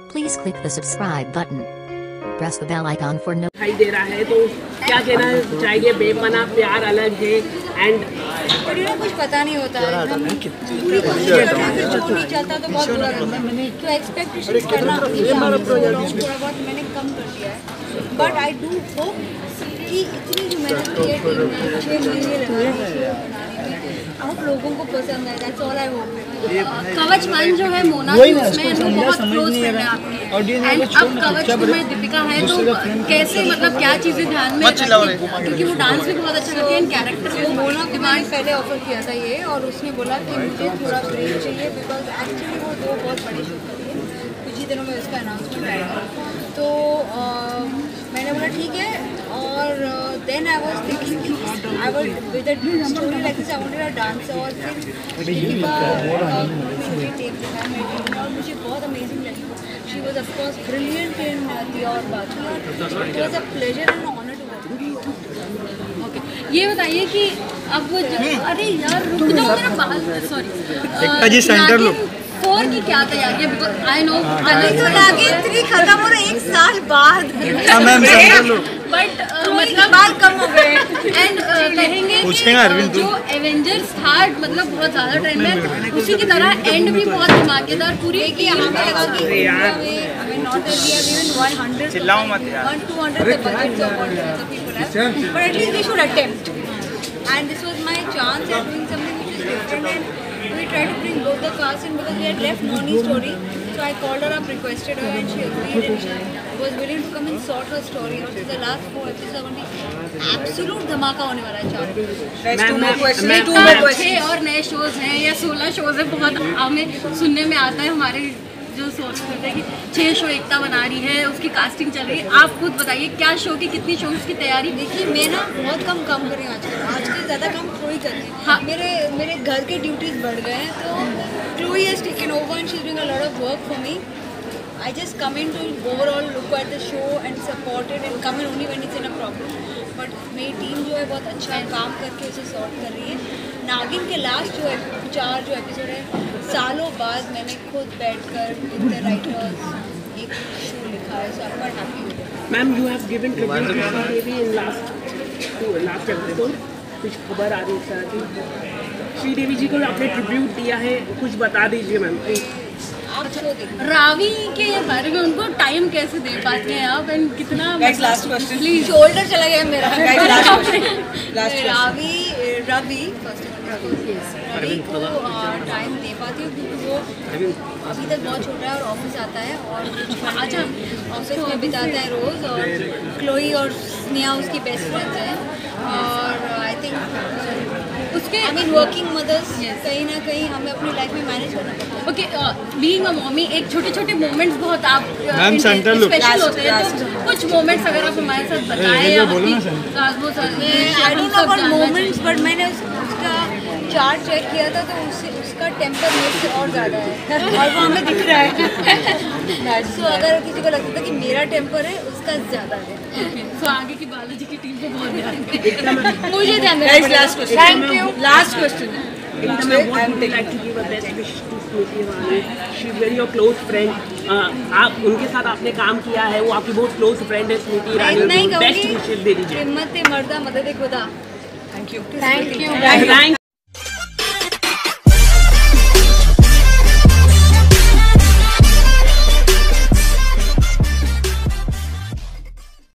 Please click the subscribe button. Press the bell icon for no. दिखाई दे रहा है तो क्या कहना चाहिए? बेपनाह प्यार अलग है एंड कुछ पता नहीं होता है, चलता तो बहुत बुरा लगता है। तो एक्सपेक्टेशन करना थोड़ा बहुत मैंने कम कर दिया है, बट आई डू होप कि इतनी जो मेहनत की है टीम ने 6 महीने लगाए आप लोगों को पसंद है। That's all I hope. Kavach one जो है मोना की उसमें वो बहुत क्लोज फ्रेंड है आपकी, एंड अब कवच में दीपिका है तो कैसे मतलब क्या चीज़ें ध्यान में रखती, क्योंकि वो डांस भी बहुत अच्छा करती है, कैरेक्टर वो मोना को मैंने पहले ऑफर किया था ये, और उसने बोला कि मुझे थोड़ा ब्रेक चाहिए बिकॉज एक्चुअली वो 2 बहुत बड़े शो कर रही है, कुछ ही दिनों में उसका अनाउंसमेंट आएगा। तो मैंने बोला ठीक है, और then I was thinking I was with a story like this I wanted a dance, और फिर दीपिका मुझे टेक दिखाया मेरी, और मुझे बहुत अमेजिंग लगी। She was of course brilliant in the और बाकी, और it was a pleasure and honour to work. Okay, ये बताइए कि अब वो अरे यार रुक जाओ मेरा बाल, सॉरी जी सेंटर लो 4 की क्या तैयारी है? बिकॉज आई नो नागिन 3 खत्म हो रहा 1 साल बाद, बट मतलब बाल कम हो गए एंड कहेंगे जो एवेंजर्स था मतलब बहुत ज़्यादा ट्रेंड में, उसी की तरह एंड भी बहुत धमाकेदार पूरी की हमें लगा कि हमें नॉट इवन 100 चिल्लाओ मत यार 100-200 the budget of what the people have, but at least we should attempt, and this was my chance at doing something which is different, and we tried to bring both the cast in because we had left Noni's story. So I called her up, requested her, and she agreed, and she was willing to come and sort her story. And the last 4 episodes are going to be absolute धमाका होने वाला है। 2 more questions और नए shows हैं या 16 shows हैं, बहुत हमें सुनने में आता है, हमारे जो सोच करते हैं कि 6 शो एकता बना रही है, उसकी कास्टिंग चल रही है। आप खुद बताइए क्या शो की कितनी शोज की तैयारी? देखिए मैं ना बहुत कम काम कर रही हूँ आजकल ज़्यादा काम क्लोई कर रही है। हाँ, मेरे घर के ड्यूटीज़ बढ़ गए हैं, तो Chloe has taken over and she is doing a lot of work for me. I just come in to overall look at the show and support it and come in only when it's in a problem. But मेरी team जो है बहुत अच्छा काम करके उसे sort कर रही है। नागिन के लास्ट जो 4 जो एपिसोड है, सालों बाद मैंने खुद बैठकर विद द राइटर्स एक शो लिखा है, so I am quite happy with it. Ma'am you have given tribute to Sridevi in last episode, कुछ खबर आ रही है कि श्रीदेवी जी को आपने ट्रिब्यूट दिया है, कुछ बता दीजिए मैम। रावी के बारे में उनको टाइम कैसे दे पाते हैं आप, एंड कितना लास्ट क्वेश्चन प्लीज, शोल्डर चला गया मेरा। रवि को टाइम दे पाती हूँ क्योंकि वो अभी तक बहुत छोटा है और ऑफिस आता है और ऑफिस में बिताता है रोज़, और क्लोई और स्नेहा उसकी बेस्ट फ्रेंड्स हैं, और आई थिंक उसके वर्किंग मदर्स कहीं ना कहीं हमें अपनी लाइफ में मैनेज करना पड़ता है। ओके, बीइंग अ मॉमी एक छोटे मोमेंट्स बहुत आप स्पेशल होते हैं, तो कुछ मोमेंट्स अगर आप हमारे साथ बताएं या I don't know about moments, but मैंने उसका चार्ट चेक किया था तो उसका टेम्पर मेरे से और ज़्यादा है और वो हमें दिख रहा है। सो अगर किसी को लगता था कि मेरा टेम्पर है, उसका ज़्यादा है। सो आगे की बालाजी की टीम को बहुत ध्यान मुझे ध्यान देना। Thank you. लास्ट क्वेश्चन है, आप उनके साथ आपने काम किया है, वो आपकी बहुत क्लोज फ्रेंड है स्मृति ईरानी, बेस्ट विशेस दे दीजिए। हिम्मत मर्दा मदद खुदा। Thank you.